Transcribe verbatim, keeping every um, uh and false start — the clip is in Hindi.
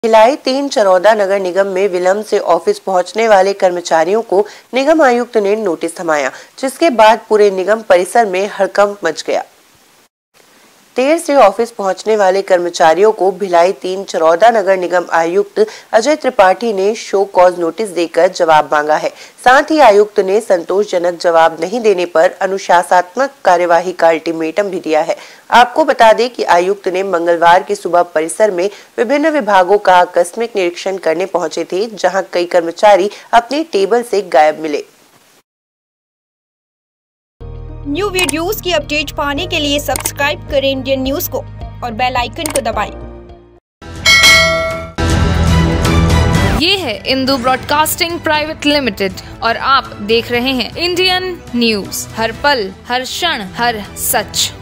भिलाई तीन चरौदा नगर निगम में विलंब से ऑफिस पहुंचने वाले कर्मचारियों को निगम आयुक्त ने नोटिस थमाया, जिसके बाद पूरे निगम परिसर में हड़कंप मच गया। देर से ऑफिस पहुंचने वाले कर्मचारियों को भिलाई तीन चरौदा नगर निगम आयुक्त अजय त्रिपाठी ने शो कॉज नोटिस देकर जवाब मांगा है। साथ ही आयुक्त ने संतोषजनक जवाब नहीं देने पर अनुशासनात्मक कार्यवाही का अल्टीमेटम भी दिया है। आपको बता दें कि आयुक्त ने मंगलवार की सुबह परिसर में विभिन्न विभागों का आकस्मिक निरीक्षण करने पहुंचे थे, जहां कई कर्मचारी अपनी टेबल से गायब मिले। न्यू वीडियोस की अपडेट पाने के लिए सब्सक्राइब करें इंडियन न्यूज को और बेल आइकन को दबाएं। ये है इंदू ब्रॉडकास्टिंग प्राइवेट लिमिटेड और आप देख रहे हैं इंडियन न्यूज, हर पल हर क्षण हर सच।